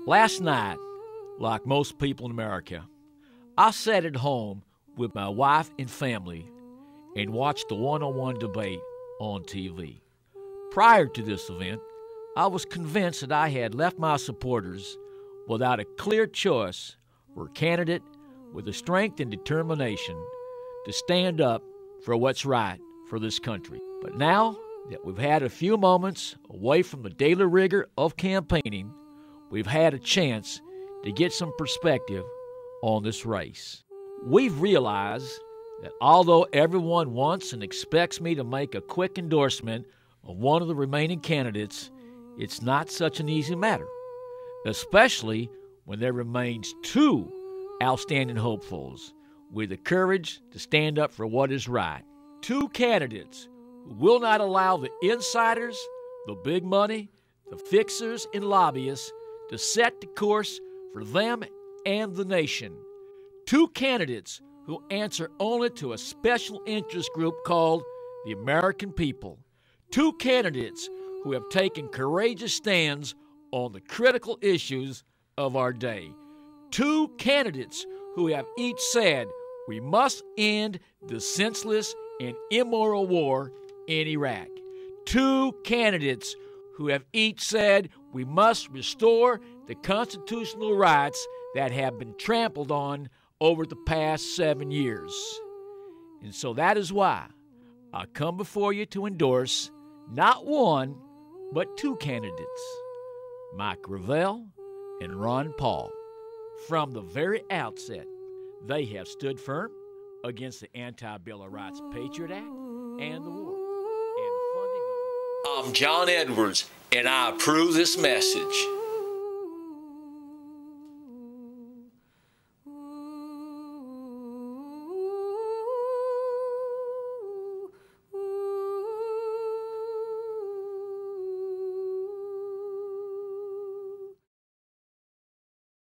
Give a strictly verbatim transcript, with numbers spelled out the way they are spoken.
Last night, like most people in America, I sat at home with my wife and family and watched the one-on-one debate on T V. Prior to this event, I was convinced that I had left my supporters without a clear choice for a candidate with the strength and determination to stand up for what's right for this country. But now that we've had a few moments away from the daily rigor of campaigning, we've had a chance to get some perspective on this race. We've realized that although everyone wants and expects me to make a quick endorsement of one of the remaining candidates, it's not such an easy matter, especially when there remains two outstanding hopefuls with the courage to stand up for what is right. Two candidates who will not allow the insiders, the big money, the fixers, and lobbyists to set the course for them and the nation. Two candidates who answer only to a special interest group called the American people. Two candidates who have taken courageous stands on the critical issues of our day. Two candidates who have each said we must end the senseless and immoral war in Iraq. Two candidates who have each said we must restore the constitutional rights that have been trampled on over the past seven years. And so that is why I come before you to endorse not one, but two candidates, Mike Gravel and Ron Paul. From the very outset, they have stood firm against the Anti-Bill of Rights Patriot Act and the war and the funding of it. I'm John Edwards, and I approve this message.